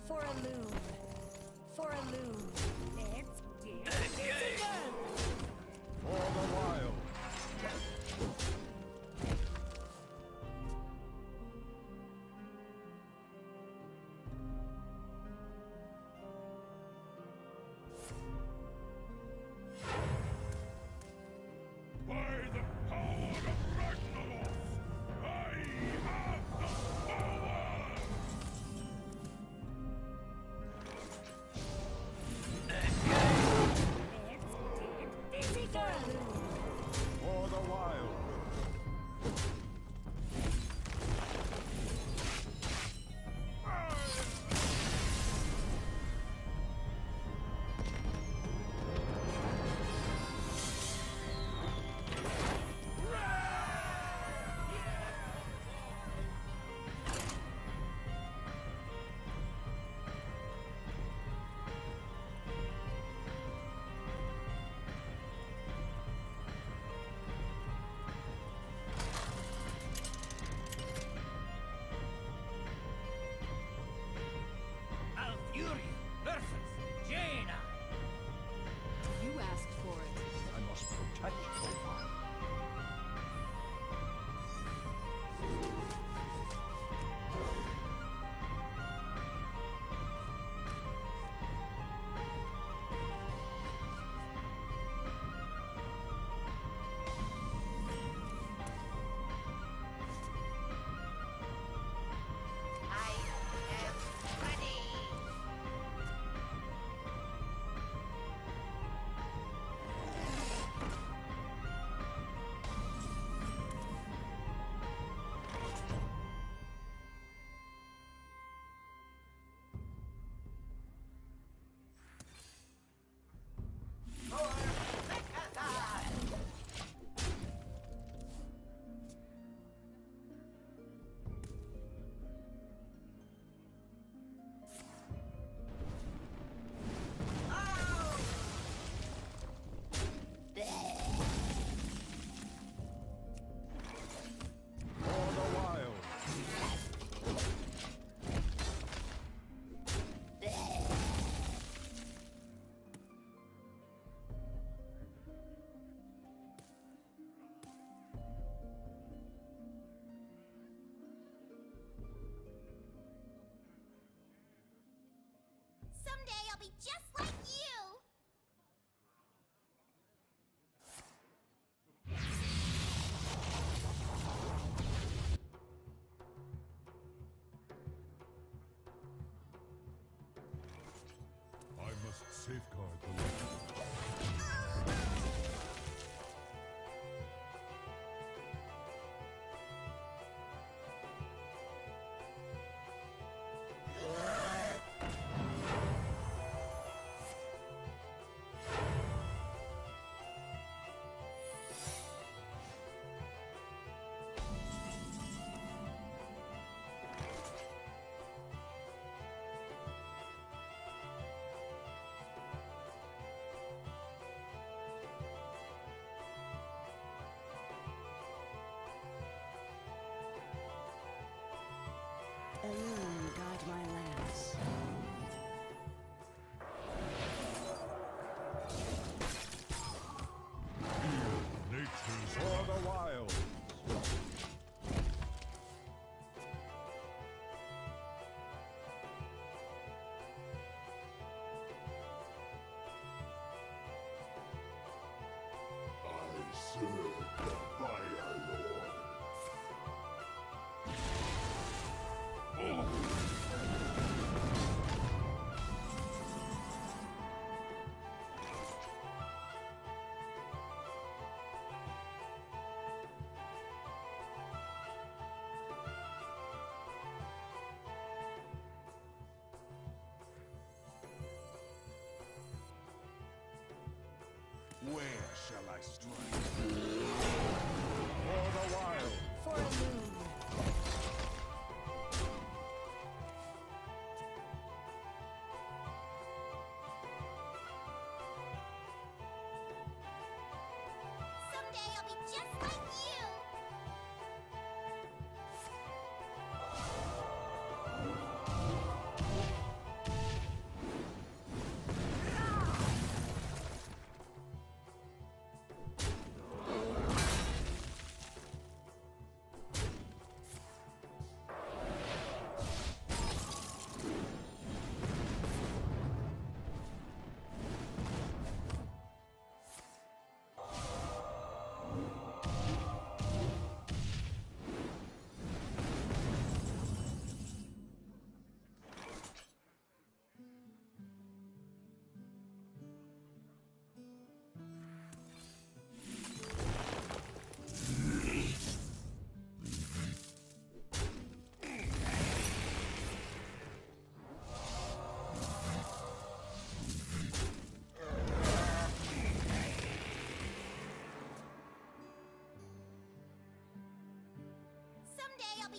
For a loom. For a loom. Let's get Engage. again. For the wild. By the power of Ragnaros, I have the power! Let's get busy, for a loom. For the wild. Alfury versus Jaina. You asked for it. I must protect the wild. I am ready. For the wild. Someday I'll be just like you. I must safeguard the land. A loom guide my lance. Nature's For the wild. I serve the Fire Lord. Where shall I strike? For the wild. For a loom. Someday I'll be just like you.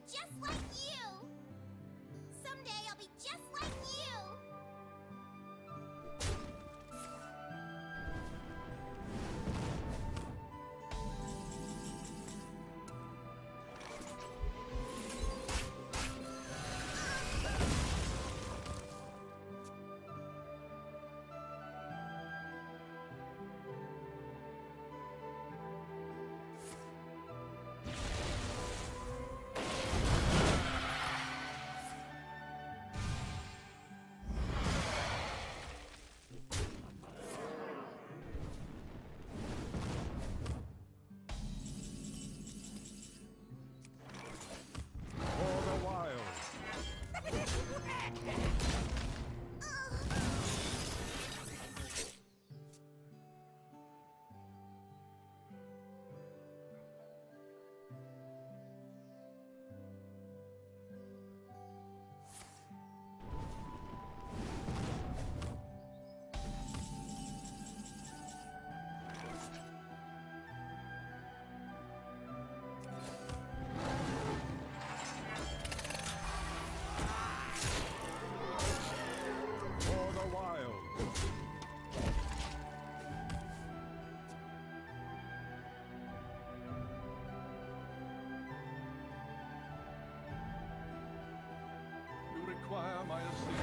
just like you. Someday I'll be just like you. For the wild. For the wild. You require my assistance.